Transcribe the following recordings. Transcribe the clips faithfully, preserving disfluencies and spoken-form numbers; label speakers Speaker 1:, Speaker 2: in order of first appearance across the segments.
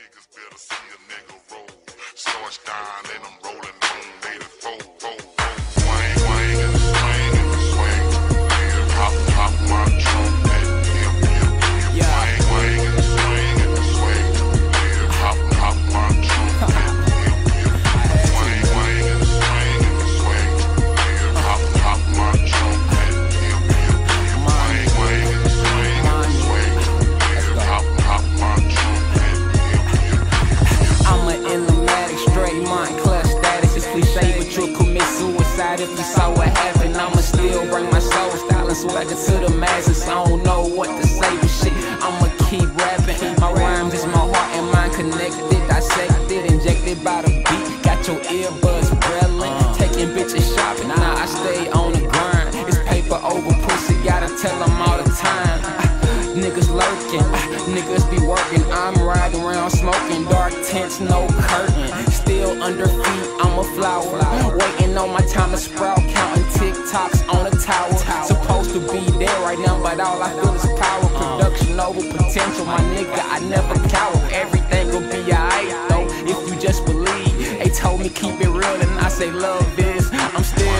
Speaker 1: niggas better see a nigga roll. Starch down and I'm rolling on native fold, fold, fold. Swing, swing, and swing, and swing. Pop, pop my trumpet. Yeah. Swing, swing, and swing, and swing. Pop, pop my trumpet. Swing, swing, and swing, and swing. Pop, pop my trumpet. Swing, swing, and swing, and swing. Pop, pop my trumpet.
Speaker 2: I'm an enigmatic, straight mind, clutch status. It's cliche, but you'll commit suicide if you saw what happened. I'ma still bring my soul style and swagger to the masses. I don't know what to say, but shit, I'ma keep rapping. My rhymes is my heart and mind connected, dissected, injected by the beat. Got your earbuds relling, taking bitches shopping. Now I stay on the grind. It's paper over pussy, gotta tell them all the time. Niggas lurking, niggas be working. I'm riding around smoking, dark tents, no curtain. Still under feet, I'm a flower. Waiting on my time to sprout, counting TikToks on the tower. Supposed to be there right now, but all I feel is power. Production over potential, my nigga, I never cower. Everything gon' be alright though, if you just believe. They told me keep it real, and I say love is. I'm still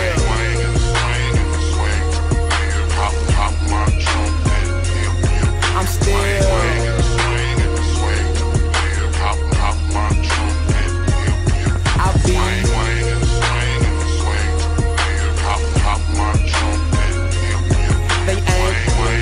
Speaker 2: I'm still I'll be They ain't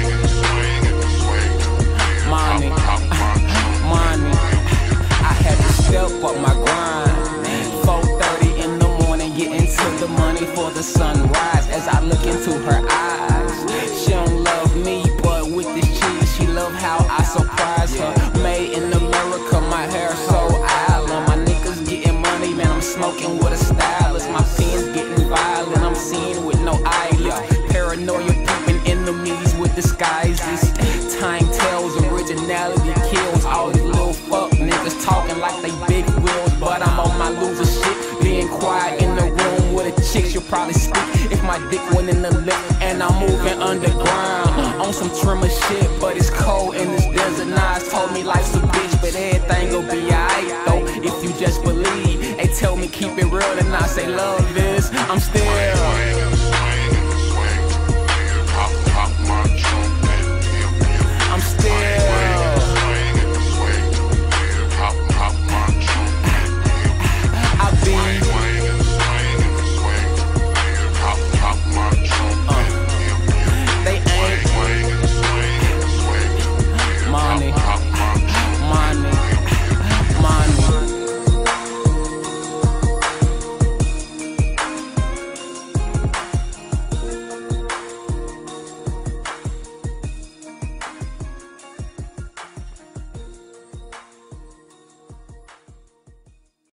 Speaker 2: Money Money I had to step up my grind. four thirty in the morning, getting to the money for the sunrise. As I look into her eyes, she don't love me, but with this cheese, she love how I surprise her. Made in America, my hair so island. My niggas getting money, man, I'm smoking with a stylist. My pen's getting violent, I'm seeing with no eyelids. Paranoia peeping enemies with disguises. Time tells, originality kills. All these little fuck niggas talking like they big wheels, but I'm on my loser shit. Being quiet in the room with a chick, she'll probably speak if my dick went in the lip. And I'm moving underground on some trimmer shit, but it's cold in this desert. Nas told me life's a bitch, but everything gon' be alright though, if you just believe. They tell me keep it real, and I say love is. I'm still